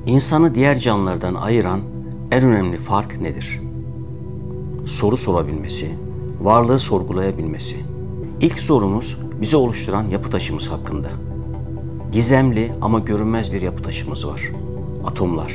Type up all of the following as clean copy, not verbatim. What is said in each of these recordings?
İnsanı diğer canlılardan ayıran en önemli fark nedir? Soru sorabilmesi, varlığı sorgulayabilmesi. İlk sorumuz bizi oluşturan yapı taşımız hakkında. Gizemli ama görünmez bir yapı taşımız var. Atomlar.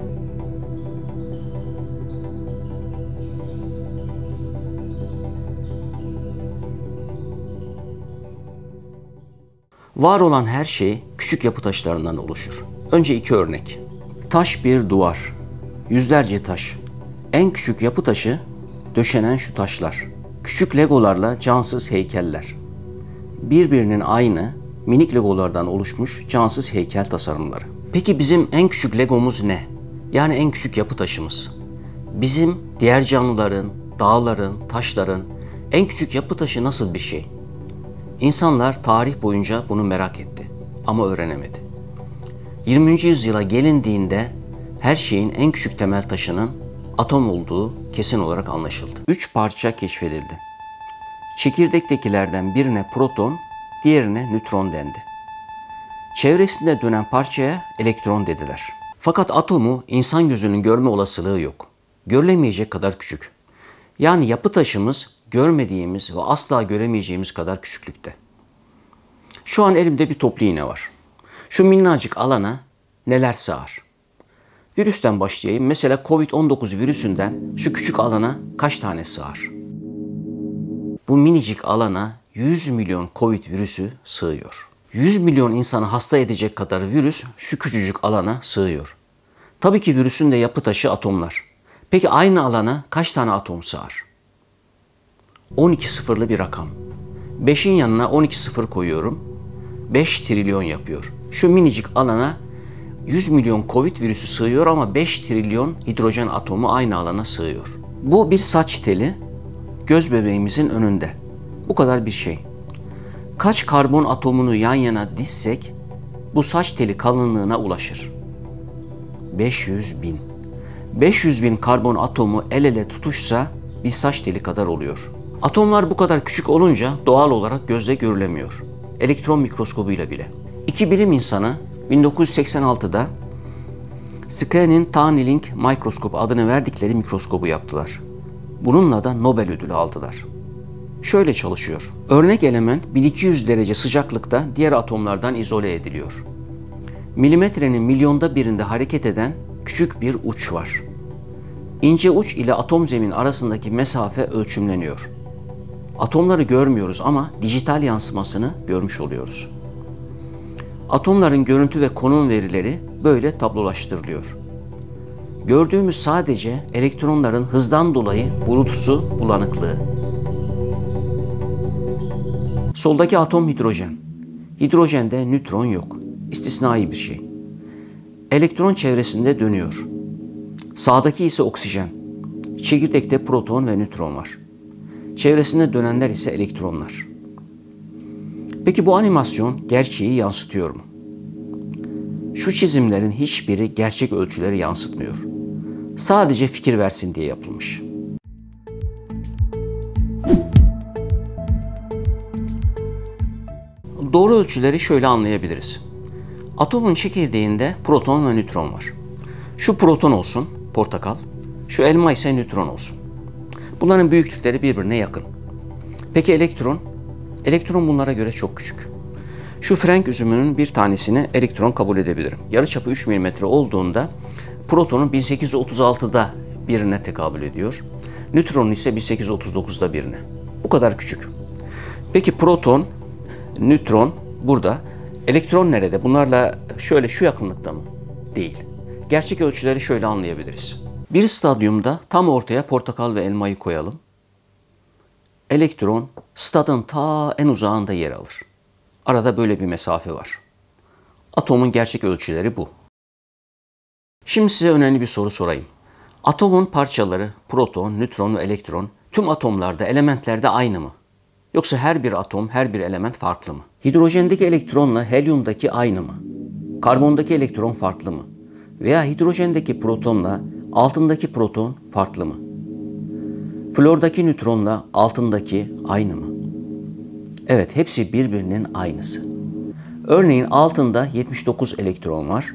Var olan her şey küçük yapı taşlarından oluşur. Önce iki örnek. Taş bir duvar, yüzlerce taş. En küçük yapı taşı döşenen şu taşlar. Küçük legolarla cansız heykeller. Birbirinin aynı minik legolardan oluşmuş cansız heykel tasarımları. Peki bizim en küçük legomuz ne? Yani en küçük yapı taşımız. Bizim diğer canlıların, dağların, taşların en küçük yapı taşı nasıl bir şey? İnsanlar tarih boyunca bunu merak etti ama öğrenemedi. 20. yüzyıla gelindiğinde her şeyin en küçük temel taşının atom olduğu kesin olarak anlaşıldı. 3 parça keşfedildi. Çekirdektekilerden birine proton, diğerine nötron dendi. Çevresinde dönen parçaya elektron dediler. Fakat atomu insan gözünün görme olasılığı yok. Görülemeyecek kadar küçük. Yani yapı taşımız görmediğimiz ve asla göremeyeceğimiz kadar küçüklükte. Şu an elimde bir toplu iğne var. Şu minnacık alana neler sığar? Virüsten başlayayım. Mesela Covid-19 virüsünden şu küçük alana kaç tane sığar? Bu minicik alana 100 milyon Covid virüsü sığıyor. 100 milyon insanı hasta edecek kadar virüs şu küçücük alana sığıyor. Tabii ki virüsün de yapı taşı atomlar. Peki aynı alana kaç tane atom sığar? 12 sıfırlı bir rakam. 5'in yanına 12 sıfır koyuyorum. 5 trilyon yapıyor. Şu minicik alana 100 milyon Covid virüsü sığıyor ama 5 trilyon hidrojen atomu aynı alana sığıyor. Bu bir saç teli göz bebeğimizin önünde. Bu kadar bir şey. Kaç karbon atomunu yan yana dizsek bu saç teli kalınlığına ulaşır. 500 bin. 500 bin karbon atomu el ele tutuşsa bir saç teli kadar oluyor. Atomlar bu kadar küçük olunca doğal olarak gözle görülemiyor. Elektron mikroskobuyla bile. İki bilim insanı 1986'da Sklenin Tunneling Microscope adını verdikleri mikroskobu yaptılar. Bununla da Nobel ödülü aldılar. Şöyle çalışıyor. Örnek element 1200 derece sıcaklıkta diğer atomlardan izole ediliyor. Milimetrenin milyonda birinde hareket eden küçük bir uç var. İnce uç ile atom zemin arasındaki mesafe ölçümleniyor. Atomları görmüyoruz ama dijital yansımasını görmüş oluyoruz. Atomların görüntü ve konum verileri böyle tablolaştırılıyor. Gördüğümüz sadece elektronların hızdan dolayı bulutsu bulanıklığı. Soldaki atom hidrojen. Hidrojende nötron yok. İstisnai bir şey. Elektron çevresinde dönüyor. Sağdaki ise oksijen. Çekirdekte proton ve nötron var. Çevresinde dönenler ise elektronlar. Peki bu animasyon gerçeği yansıtıyor mu? Şu çizimlerin hiçbiri gerçek ölçüleri yansıtmıyor. Sadece fikir versin diye yapılmış. Doğru ölçüleri şöyle anlayabiliriz. Atomun çekirdeğinde proton ve nötron var. Şu proton olsun, portakal. Şu elma ise nötron olsun. Bunların büyüklükleri birbirine yakın. Peki elektron? Elektron bunlara göre çok küçük. Şu frenk üzümünün bir tanesini elektron kabul edebilirim. Yarıçapı 3 mm olduğunda protonun 1836'da birine tekabül ediyor. Nötronun ise 1839'da birine. Bu kadar küçük. Peki proton, nötron burada. Elektron nerede? Bunlarla şöyle şu yakınlıkta mı? Değil. Gerçek ölçüleri şöyle anlayabiliriz. Bir stadyumda tam ortaya portakal ve elmayı koyalım. Elektron stadın ta en uzağında yer alır. Arada böyle bir mesafe var. Atomun gerçek ölçüleri bu. Şimdi size önemli bir soru sorayım. Atomun parçaları proton, nötron ve elektron tüm atomlarda, elementlerde aynı mı? Yoksa her bir atom, her bir element farklı mı? Hidrojendeki elektronla helyumdaki aynı mı? Karbondaki elektron farklı mı? Veya hidrojendeki protonla altındaki proton farklı mı? Flordaki nötronla altındaki aynı mı? Evet, hepsi birbirinin aynısı. Örneğin altında 79 elektron var,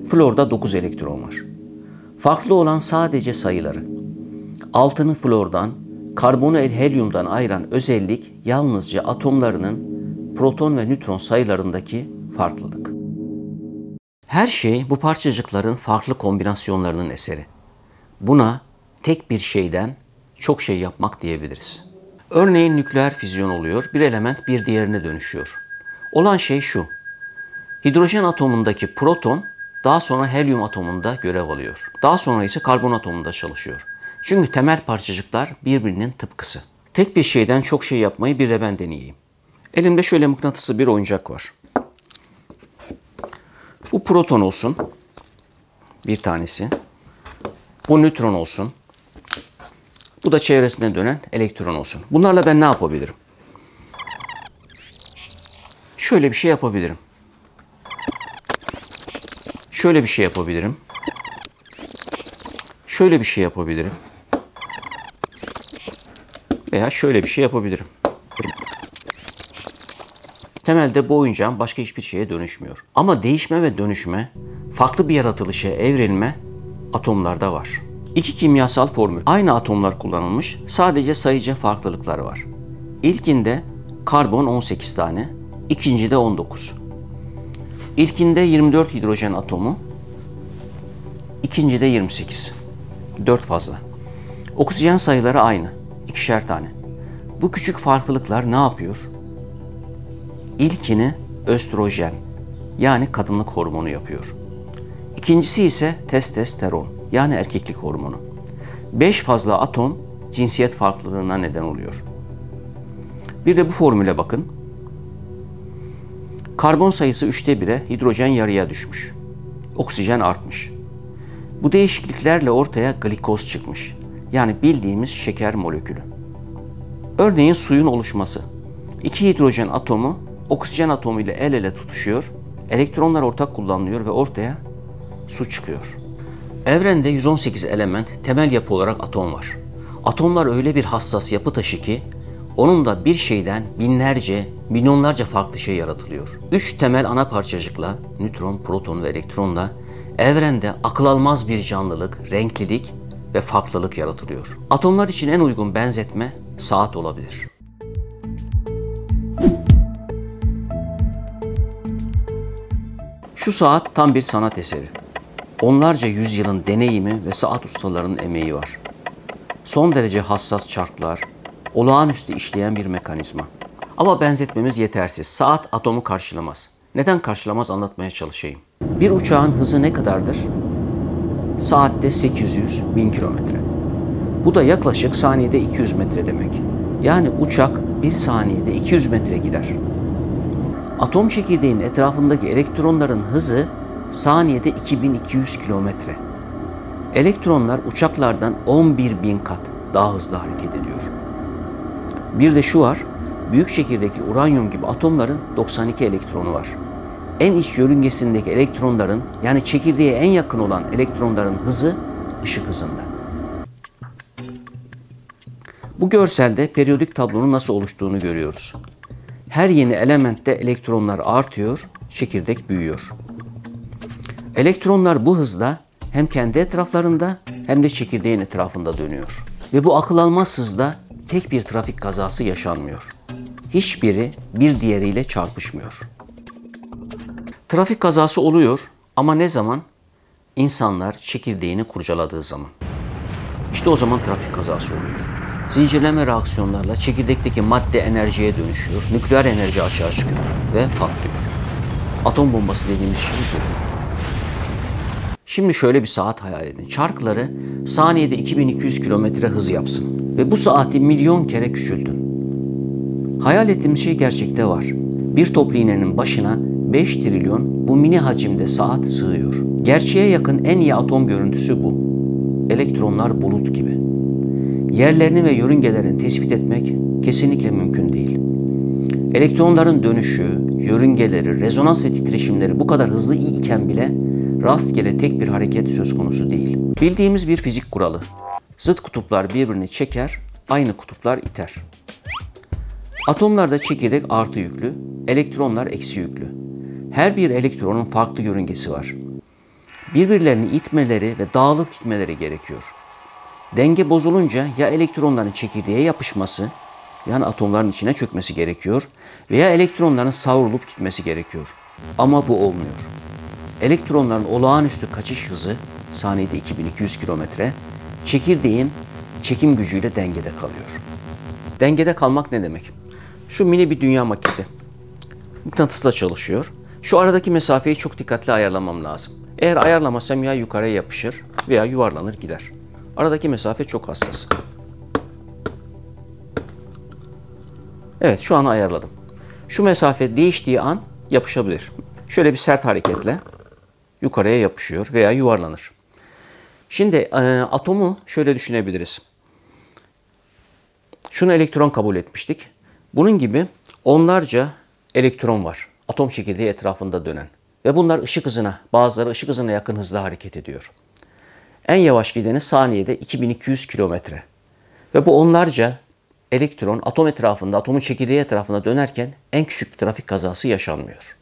Florda 9 elektron var. Farklı olan sadece sayıları. Altını flordan, karbonu helyumdan ayıran özellik yalnızca atomlarının proton ve nötron sayılarındaki farklılık. Her şey bu parçacıkların farklı kombinasyonlarının eseri. Buna tek bir şeyden çok şey yapmak diyebiliriz. Örneğin nükleer füzyon oluyor, bir element bir diğerine dönüşüyor. Olan şey şu, hidrojen atomundaki proton daha sonra helyum atomunda görev alıyor. Daha sonra ise karbon atomunda çalışıyor. Çünkü temel parçacıklar birbirinin tıpkısı. Tek bir şeyden çok şey yapmayı bir de ben deneyeyim. Elimde şöyle mıknatıslı bir oyuncak var. Bu proton olsun, bir tanesi. Bu nötron olsun. Bu da çevresinde dönen elektron olsun. Bunlarla ben ne yapabilirim? Şöyle bir şey yapabilirim. Şöyle bir şey yapabilirim. Şöyle bir şey yapabilirim. Veya şöyle bir şey yapabilirim. Temelde bu oyuncağın başka hiçbir şeye dönüşmüyor. Ama değişme ve dönüşme, farklı bir yaratılışa evrilme atomlarda var. İki kimyasal formül. Aynı atomlar kullanılmış, sadece sayıca farklılıklar var. İlkinde karbon 18 tane, ikincide 19. İlkinde 24 hidrojen atomu, ikincide 28. 4 fazla. Oksijen sayıları aynı, ikişer tane. Bu küçük farklılıklar ne yapıyor? İlkini östrojen, yani kadınlık hormonu yapıyor. İkincisi ise testosteron, yani erkeklik hormonu. 5 fazla atom cinsiyet farklılığına neden oluyor. Bir de bu formüle bakın. Karbon sayısı 3'te 1'e, hidrojen yarıya düşmüş. Oksijen artmış. Bu değişikliklerle ortaya glikoz çıkmış. Yani bildiğimiz şeker molekülü. Örneğin suyun oluşması. 2 hidrojen atomu oksijen atomu ile el ele tutuşuyor. Elektronlar ortak kullanılıyor ve ortaya su çıkıyor. Evrende 118 element, temel yapı olarak atom var. Atomlar öyle bir hassas yapı taşı ki onunla bir şeyden binlerce, milyonlarca farklı şey yaratılıyor. 3 temel ana parçacıkla, nötron, proton ve elektronla evrende akıl almaz bir canlılık, renklilik ve farklılık yaratılıyor. Atomlar için en uygun benzetme saat olabilir. Şu saat tam bir sanat eseri. Onlarca yüzyılın deneyimi ve saat ustalarının emeği var. Son derece hassas çarklar, olağanüstü işleyen bir mekanizma. Ama benzetmemiz yetersiz. Saat atomu karşılamaz. Neden karşılamaz anlatmaya çalışayım. Bir uçağın hızı ne kadardır? Saatte 800-1000 kilometre. Bu da yaklaşık saniyede 200 metre demek. Yani uçak bir saniyede 200 metre gider. Atom çekirdeğinin etrafındaki elektronların hızı saniyede 2200 kilometre. Elektronlar uçaklardan 11.000 kat daha hızlı hareket ediyor. Bir de şu var, büyük çekirdekli uranyum gibi atomların 92 elektronu var. En iç yörüngesindeki elektronların, yani çekirdeğe en yakın olan elektronların hızı ışık hızında. Bu görselde periyodik tablonun nasıl oluştuğunu görüyoruz. Her yeni elementte elektronlar artıyor, çekirdek büyüyor. Elektronlar bu hızla hem kendi etraflarında hem de çekirdeğin etrafında dönüyor. Ve bu akıl almaz hızda tek bir trafik kazası yaşanmıyor. Hiçbiri bir diğeriyle çarpışmıyor. Trafik kazası oluyor ama ne zaman? İnsanlar çekirdeğini kurcaladığı zaman. İşte o zaman trafik kazası oluyor. Zincirleme reaksiyonlarla çekirdekteki madde enerjiye dönüşüyor, nükleer enerji açığa çıkıyor ve patlıyor. Atom bombası dediğimiz şey bu. Şimdi şöyle bir saat hayal edin. Çarkları saniyede 2200 kilometre hız yapsın ve bu saati milyon kere küçültün. Hayal ettiğimiz şey gerçekte var. Bir toplu iğnenin başına 5 trilyon bu mini hacimde saat sığıyor. Gerçeğe yakın en iyi atom görüntüsü bu. Elektronlar bulut gibi. Yerlerini ve yörüngelerini tespit etmek kesinlikle mümkün değil. Elektronların dönüşü, yörüngeleri, rezonans ve titreşimleri bu kadar hızlı iken bile rastgele tek bir hareket söz konusu değil. Bildiğimiz bir fizik kuralı. Zıt kutuplar birbirini çeker, aynı kutuplar iter. Atomlarda çekirdek artı yüklü, elektronlar eksi yüklü. Her bir elektronun farklı yörüngesi var. Birbirlerini itmeleri ve dağılıp gitmeleri gerekiyor. Denge bozulunca ya elektronların çekirdeğe yapışması, yani atomların içine çökmesi gerekiyor veya elektronların savrulup gitmesi gerekiyor. Ama bu olmuyor. Elektronların olağanüstü kaçış hızı saniyede 2200 kilometre, çekirdeğin çekim gücüyle dengede kalıyor. Dengede kalmak ne demek? Şu mini bir dünya maketi. Mıknatısla çalışıyor. Şu aradaki mesafeyi çok dikkatli ayarlamam lazım. Eğer ayarlamasam ya yukarıya yapışır veya yuvarlanır gider. Aradaki mesafe çok hassas. Evet, şu an ayarladım. Şu mesafe değiştiği an yapışabilir. Şöyle bir sert hareketle yukarıya yapışıyor veya yuvarlanır. Şimdi atomu şöyle düşünebiliriz. Şunu elektron kabul etmiştik. Bunun gibi onlarca elektron var. Atom çekirdeği etrafında dönen. Ve bunlar ışık hızına, bazıları ışık hızına yakın hızla hareket ediyor. En yavaş gideni saniyede 2200 kilometre. Ve bu onlarca elektron atom etrafında, atomun çekirdeği etrafında dönerken en küçük bir trafik kazası yaşanmıyor.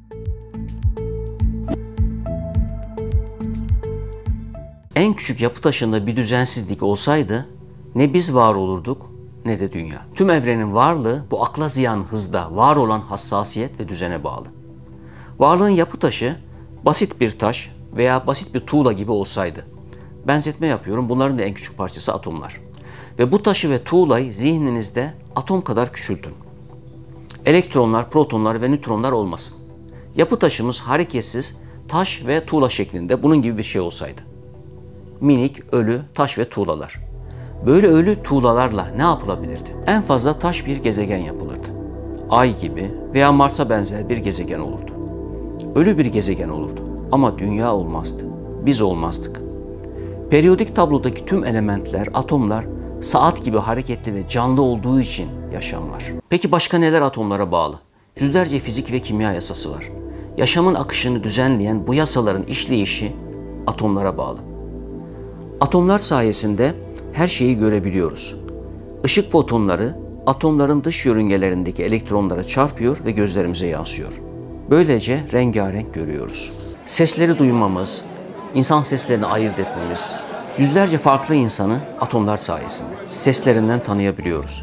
En küçük yapı taşında bir düzensizlik olsaydı ne biz var olurduk ne de dünya. Tüm evrenin varlığı bu akla ziyan hızda var olan hassasiyet ve düzene bağlı. Varlığın yapı taşı basit bir taş veya basit bir tuğla gibi olsaydı. Benzetme yapıyorum. Bunların da en küçük parçası atomlar. Ve bu taşı ve tuğlayı zihninizde atom kadar küçültün. Elektronlar, protonlar ve nötronlar olmasın. Yapı taşımız hareketsiz taş ve tuğla şeklinde bunun gibi bir şey olsaydı. Minik, ölü taş ve tuğlalar. Böyle ölü tuğlalarla ne yapılabilirdi? En fazla taş bir gezegen yapılırdı. Ay gibi veya Mars'a benzer bir gezegen olurdu. Ölü bir gezegen olurdu. Ama dünya olmazdı. Biz olmazdık. Periyodik tablodaki tüm elementler, atomlar saat gibi hareketli ve canlı olduğu için yaşam var. Peki başka neler atomlara bağlı? Yüzlerce fizik ve kimya yasası var. Yaşamın akışını düzenleyen bu yasaların işleyişi atomlara bağlı. Atomlar sayesinde her şeyi görebiliyoruz. Işık fotonları atomların dış yörüngelerindeki elektronlara çarpıyor ve gözlerimize yansıyor. Böylece rengarenk görüyoruz. Sesleri duymamız, insan seslerini ayırt etmemiz, yüzlerce farklı insanı atomlar sayesinde seslerinden tanıyabiliyoruz.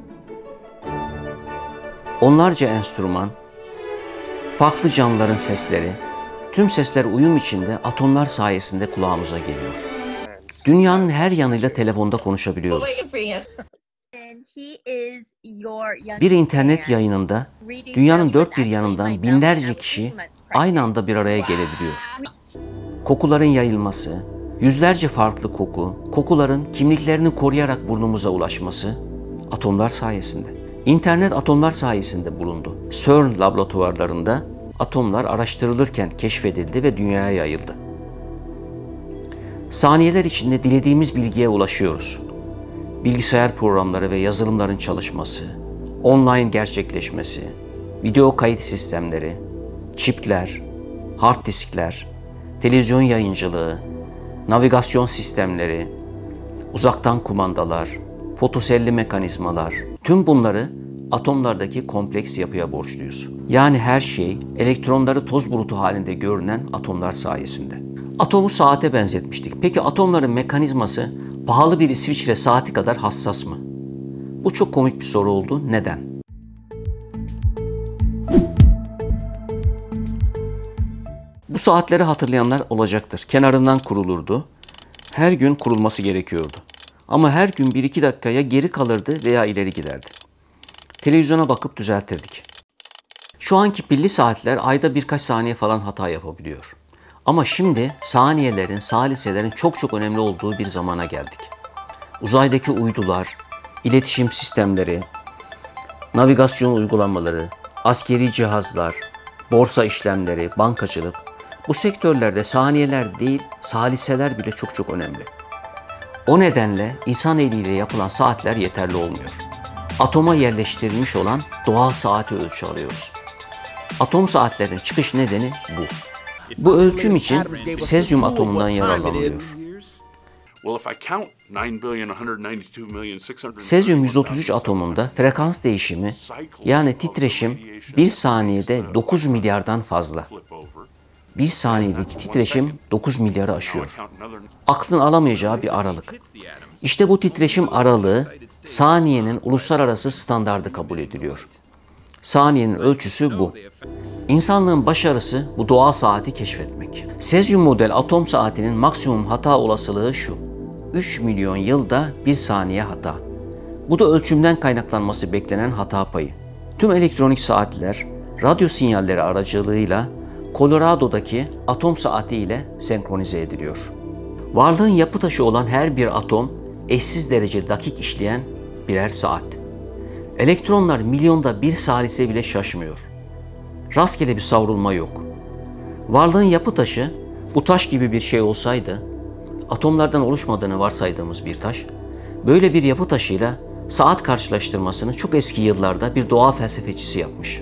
Onlarca enstrüman, farklı canlıların sesleri, tüm sesler uyum içinde atomlar sayesinde kulağımıza geliyor. Dünyanın her yanıyla telefonda konuşabiliyoruz. Bir internet yayınında dünyanın dört bir yanından binlerce kişi aynı anda bir araya gelebiliyor. Kokuların yayılması, yüzlerce farklı koku, kokuların kimliklerini koruyarak burnumuza ulaşması atomlar sayesinde. İnternet atomlar sayesinde bulundu. CERN laboratuvarlarında atomlar araştırılırken keşfedildi ve dünyaya yayıldı. Saniyeler içinde dilediğimiz bilgiye ulaşıyoruz. Bilgisayar programları ve yazılımların çalışması, online gerçekleşmesi, video kayıt sistemleri, çipler, hard diskler, televizyon yayıncılığı, navigasyon sistemleri, uzaktan kumandalar, fotoselli mekanizmalar, tüm bunları atomlardaki kompleks yapıya borçluyuz. Yani her şey elektronları toz bulutu halinde görünen atomlar sayesinde. Atomu saate benzetmiştik. Peki atomların mekanizması pahalı bir İsviçre saati kadar hassas mı? Bu çok komik bir soru oldu. Neden? Bu saatleri hatırlayanlar olacaktır. Kenarından kurulurdu. Her gün kurulması gerekiyordu. Ama her gün 1-2 dakikaya geri kalırdı veya ileri giderdi. Televizyona bakıp düzeltirdik. Şu anki pilli saatler ayda birkaç saniye falan hata yapabiliyor. Ama şimdi saniyelerin, saliselerin çok önemli olduğu bir zamana geldik. Uzaydaki uydular, iletişim sistemleri, navigasyon uygulamaları, askeri cihazlar, borsa işlemleri, bankacılık, bu sektörlerde saniyeler değil, saliseler bile çok önemli. O nedenle insan eliyle yapılan saatler yeterli olmuyor. Atoma yerleştirilmiş olan doğal saati ölçü alıyoruz. Atom saatlerinin çıkış nedeni bu. Bu ölçüm için sezyum atomundan yararlanılıyor. Sezyum 133 atomunda frekans değişimi yani titreşim 1 saniyede 9 milyardan fazla. Bir saniyedeki titreşim 9 milyarı aşıyor. Aklın alamayacağı bir aralık. İşte bu titreşim aralığı saniyenin uluslararası standardı kabul ediliyor. Saniyenin ölçüsü bu. İnsanlığın başarısı bu doğal saati keşfetmek. Sezyum model atom saatinin maksimum hata olasılığı şu: 3 milyon yılda 1 saniye hata. Bu da ölçümden kaynaklanması beklenen hata payı. Tüm elektronik saatler radyo sinyalleri aracılığıyla Colorado'daki atom saati ile senkronize ediliyor. Varlığın yapı taşı olan her bir atom eşsiz derece dakik işleyen birer saat. Elektronlar milyonda bir salise bile şaşmıyor. Rastgele bir savrulma yok. Varlığın yapı taşı bu taş gibi bir şey olsaydı, atomlardan oluşmadığını varsaydığımız bir taş, böyle bir yapı taşıyla saat karşılaştırmasını çok eski yıllarda bir doğa felsefecisi yapmış.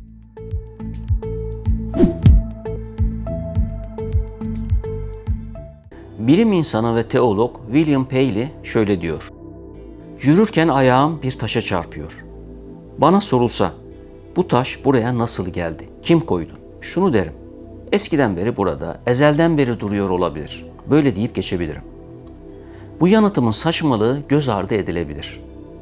Bilim insanı ve teolog William Paley şöyle diyor: "Yürürken ayağım bir taşa çarpıyor. Bana sorulsa, bu taş buraya nasıl geldi? Kim koydu? Şunu derim: eskiden beri burada, ezelden beri duruyor olabilir. Böyle deyip geçebilirim. Bu yanıtımın saçmalığı göz ardı edilebilir.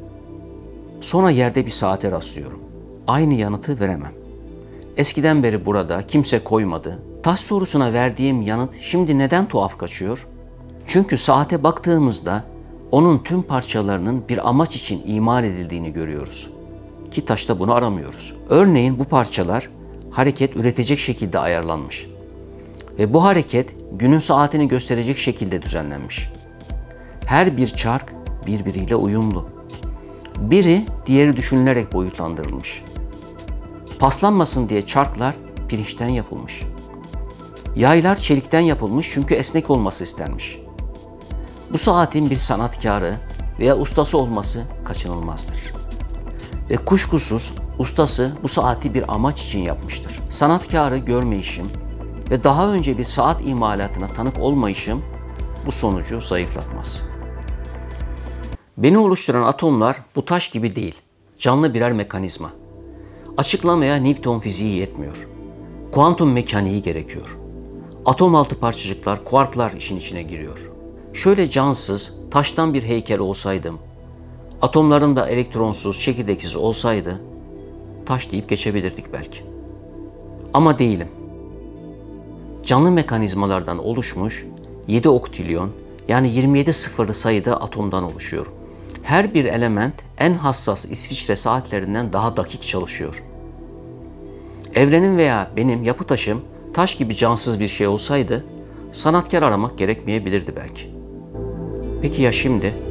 Sonra yerde bir saate rastlıyorum. Aynı yanıtı veremem. Eskiden beri burada, kimse koymadı. Taş sorusuna verdiğim yanıt şimdi neden tuhaf kaçıyor? Çünkü saate baktığımızda onun tüm parçalarının bir amaç için imal edildiğini görüyoruz. Ki taşta bunu aramıyoruz. Örneğin bu parçalar hareket üretecek şekilde ayarlanmış. Ve bu hareket günün saatini gösterecek şekilde düzenlenmiş. Her bir çark birbiriyle uyumlu. Biri diğeri düşünülerek boyutlandırılmış. Paslanmasın diye çarklar pirinçten yapılmış. Yaylar çelikten yapılmış çünkü esnek olması istenmiş. Bu saatin bir sanatkarı veya ustası olması kaçınılmazdır. Ve kuşkusuz ustası bu saati bir amaç için yapmıştır. Sanatkarı görmeyişim ve daha önce bir saat imalatına tanık olmayışım bu sonucu zayıflatmaz. Beni oluşturan atomlar bu taş gibi değil, canlı birer mekanizma. Açıklamaya Newton fiziği yetmiyor. Kuantum mekaniği gerekiyor. Atom altı parçacıklar, kuarklar işin içine giriyor. Şöyle cansız, taştan bir heykel olsaydım, atomların da elektronsuz, çekirdeksiz olsaydı, taş deyip geçebilirdik belki. Ama değilim. Canlı mekanizmalardan oluşmuş 7 oktilyon, yani 27 sıfırlı sayıda atomdan oluşuyor. Her bir element en hassas İsviçre saatlerinden daha dakik çalışıyor. Evrenin veya benim yapı taşım taş gibi cansız bir şey olsaydı, sanatkar aramak gerekmeyebilirdi belki. Peki ya şimdi?